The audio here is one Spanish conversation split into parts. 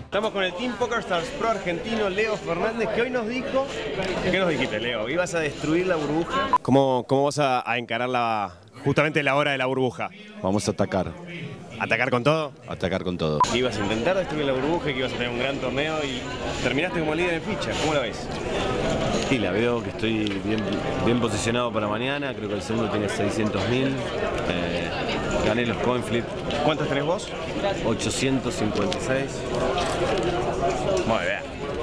Estamos con el Team PokerStars Pro argentino Leo Fernández, que hoy nos dijo... ¿Qué nos dijiste, Leo? ¿Ibas a destruir la burbuja? ¿Cómo vas a encarar justamente la hora de la burbuja? Vamos a atacar. ¿Atacar con todo? Atacar con todo. Que ibas a intentar destruir la burbuja, que ibas a tener un gran torneo y terminaste como líder en ficha. ¿Cómo la ves? Sí, la veo que estoy bien posicionado para mañana. Creo que el segundo tiene 600.000. Gané los coin flip. ¿Cuántos tenés vos? 856. Muy bien.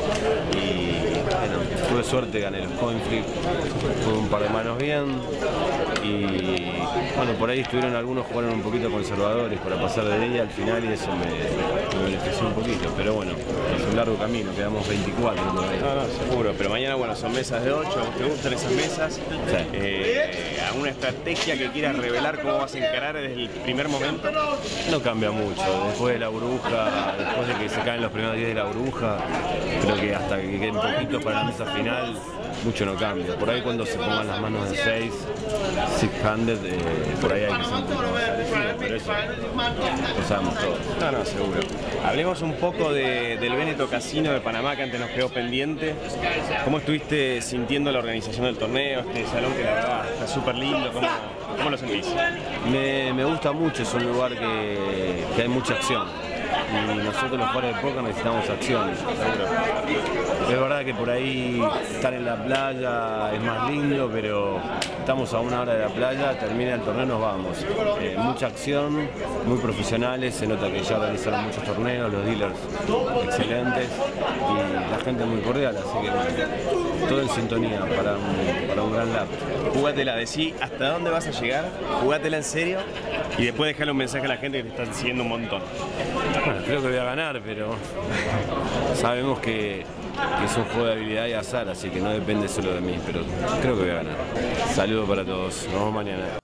Y bueno, tuve suerte, gané los coin flip. Tuve un par de manos bien. Y bueno, por ahí estuvieron algunos, jugaron un poquito conservadores para pasar de día al final y eso me benefició un poquito. Pero bueno, es un largo camino, quedamos 24 todavía. No, seguro. Pero mañana, bueno, son mesas de 8. ¿Te gustan esas mesas? Sí. ¿Alguna estrategia que quieras revelar cómo vas a encarar desde el primer momento? No cambia mucho. Después de la burbuja, después de que se caen los primeros 10 de la burbuja, creo que hasta que queden poquitos para la mesa final, mucho no cambia. Por ahí cuando se pongan las manos de 6, 600, por ahí hay que ser un poco más agresivo, pero eso lo sabemos todos. No, seguro. Hablemos un poco del Veneto Casino de Panamá, que antes nos quedó pendiente. ¿Cómo estuviste sintiendo la organización del torneo? Este salón que la verdad está súper lindo. ¿Cómo lo sentís? Me gusta mucho, es un lugar que hay mucha acción. Y nosotros los jugadores de póker necesitamos acción. Es verdad que por ahí estar en la playa es más lindo, pero estamos a una hora de la playa, termina el torneo, nos vamos. Mucha acción, muy profesionales, se nota que ya realizaron muchos torneos, los dealers excelentes y la gente muy cordial, así que todo en sintonía para un gran lap. Jugátela, decí hasta dónde vas a llegar, jugátela en serio y después dejarle un mensaje a la gente que te está siguiendo un montón. Bueno, creo que voy a ganar, pero sabemos que es un juego de habilidad y azar, así que no depende solo de mí, pero creo que voy a ganar. Saludos para todos, nos vemos mañana.